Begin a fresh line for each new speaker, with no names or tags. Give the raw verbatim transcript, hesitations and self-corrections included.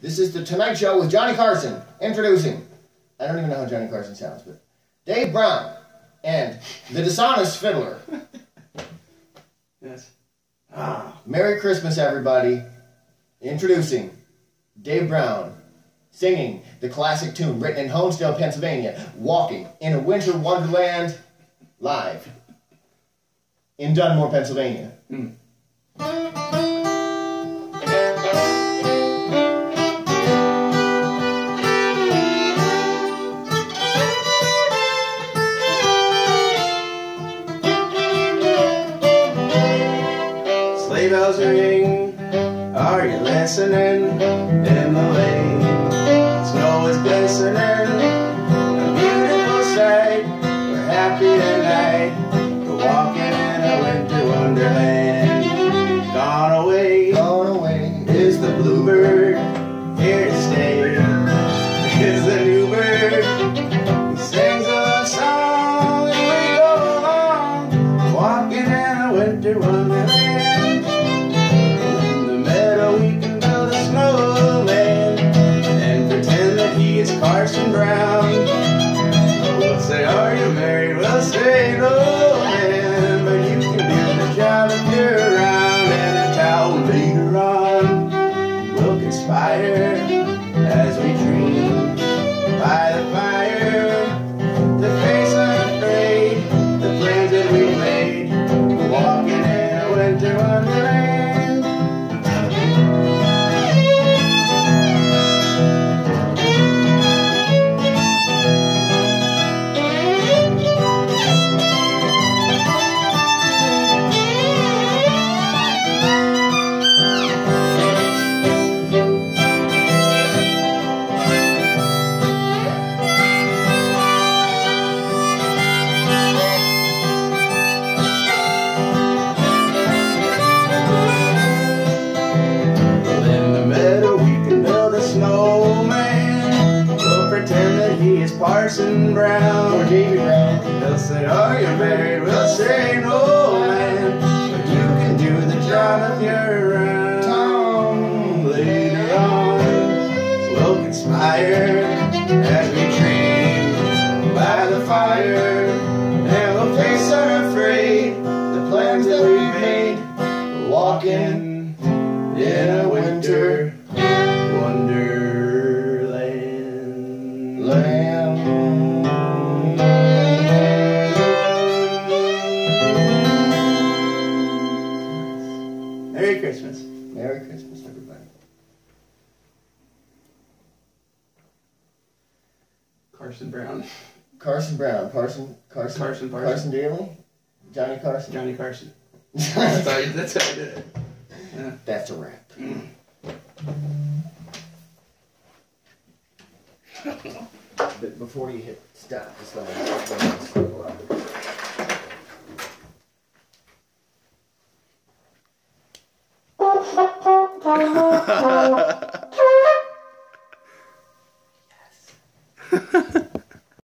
This is The Tonight Show with Johnny Carson. Introducing, I don't even know how Johnny Carson sounds, but Dave Brown and the Dishonest Fiddler.
Yes. Ah.
Merry Christmas, everybody. Introducing Dave Brown, singing the classic tune written in Honesdale, Pennsylvania, Walking in a Winter Wonderland, live in Dunmore, Pennsylvania.
Mm. Sleigh bells ring, are you listening? In the lane, snow is glistening, a beautiful sight. We're happy tonight, we're walking in a winter wonderland. Gone away,
Gone away
is the bluebird, here to stay is the new bird. He sings a love song as we go along, walking in a winter wonderland. In the meadow we can build a snowman and pretend that he is Carson Brown. We'll say, are you married? We'll say, no, man, but you can do the job if you're around. And in town later on, we'll conspire as we dream by the fire to face unafraid the plans that we made, walking in a winter wonderland. Parson Brown
or Davy Brown.
They'll say, are you married? We'll say, no, man, but you can do the job if you're around.
Tom.
Later on, we'll conspire as we dream by the fire, and we'll face unafraid the plans that we made, walking in a winter wonderland.
Land.
Merry Christmas.
Merry Christmas, everybody.
Carson Brown.
Carson Brown. Parson. Carson.
Carson Parson.
Carson Daly. Johnny Carson.
Johnny Carson. That's how, I, that's how I did it. Yeah.
That's a wrap.
Mm.
But before you hit stop, it's not.